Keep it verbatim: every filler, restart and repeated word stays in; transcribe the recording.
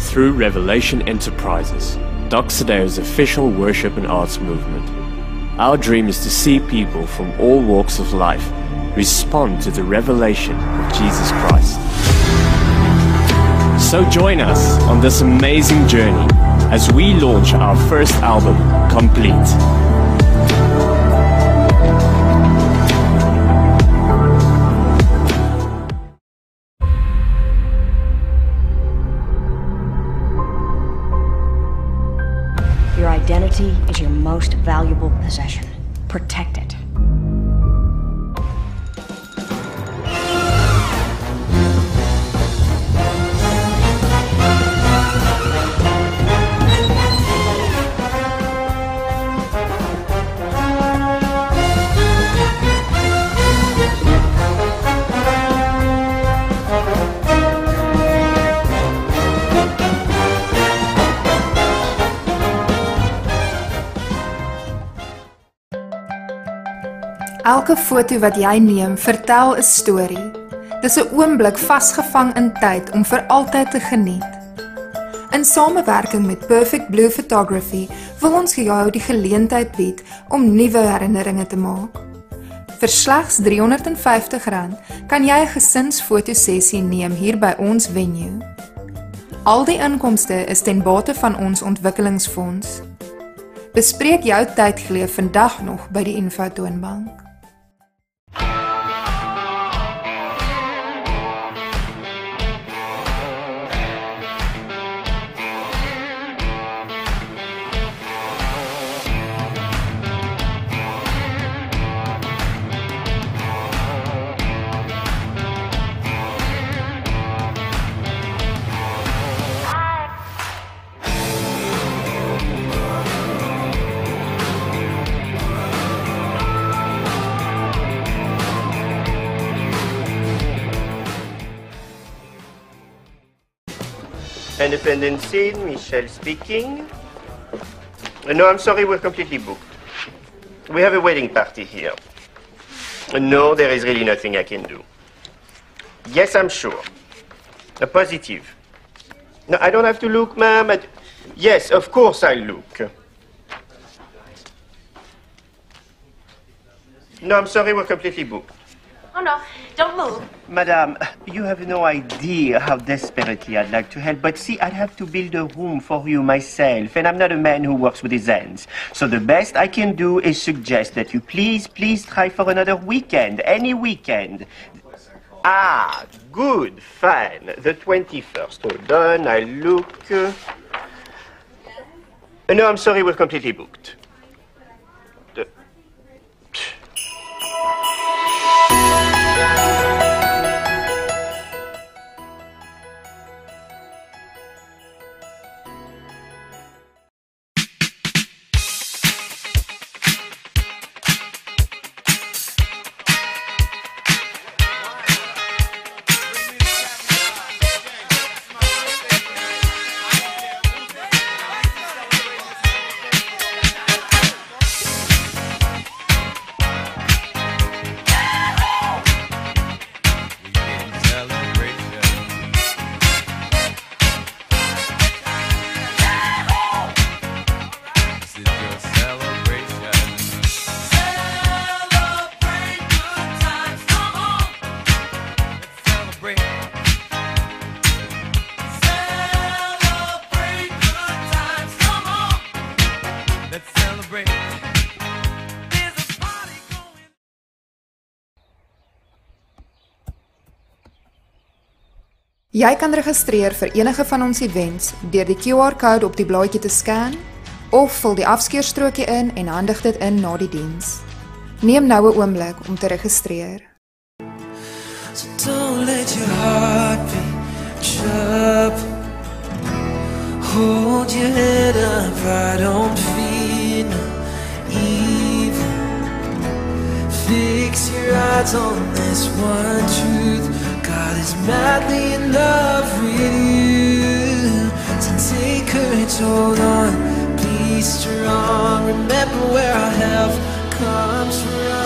through Revelation Enterprises, Doxadeo's official worship and arts movement. Our dream is to see people from all walks of life respond to the revelation of Jesus Christ. So join us on this amazing journey as we launch our first album, Complete. Your identity is your most valuable possession. Protect it. Elke foto wat jy neem, vertel 'n storie. Dis 'n oomblik vasgevang in tyd om vir altyd te geniet. In samewerking met Perfect Blue Photography wil ons jou die geleentheid bied om nuwe herinneringe te maak. Vir slegs driehonderd en vyftig rand kan jy 'n gesinsfotosessie neem hier by ons venue. Al die inkomste is ten bate van ons ontwikkelingsfonds. Bespreek jou tydgleef vandag nog by die infotoonbank. Independent Scene, Michelle speaking. No, I'm sorry, we're completely booked. We have a wedding party here. No, there is really nothing I can do. Yes, I'm sure. A positive. No, I don't have to look, ma'am. I... Yes, of course I'll look. No, I'm sorry, we're completely booked. Oh, no, don't move. Madame, you have no idea how desperately I'd like to help, but see, I'd have to build a room for you myself, and I'm not a man who works with his hands. So the best I can do is suggest that you please, please try for another weekend, any weekend. Ah, good, fine. The twenty-first. Hold on, I look. Uh, no, I'm sorry, we're completely booked. The... Jy kan registreer vir enige van ons events deur die Q R-kode op die blaadjie te scan of vul die afskeerstrokie in en handig dit in na die diens. Neem nou 'n oomblik om te registreer. So don't let your heart be troubled. Hold your head up, I don't fear no evil. Fix your eyes on this one truth. God is madly in love with you. So take courage, hold on, be strong. Remember where our help comes from.